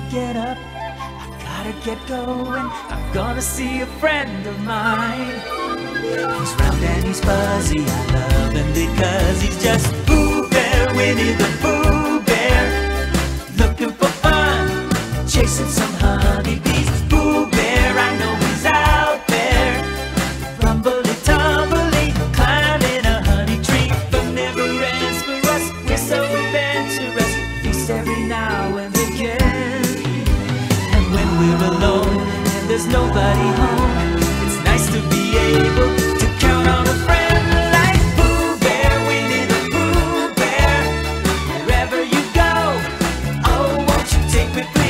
get up, I gotta get going. I'm gonna see a friend of mine. He's round and he's fuzzy, I love him because he's just Pooh Bear, Winnie the Pooh Bear. Looking for fun, chasing some honeybees. Pooh Bear, I know he's out there, rumbly tumbly, climbing a honey tree. But never ends for us, we're so adventurous, feast every now and again. And when we're alone and there's nobody home, it's nice to be able to count on a friend like Pooh Bear, Winnie the Pooh Bear. Wherever you go, oh, won't you take me please?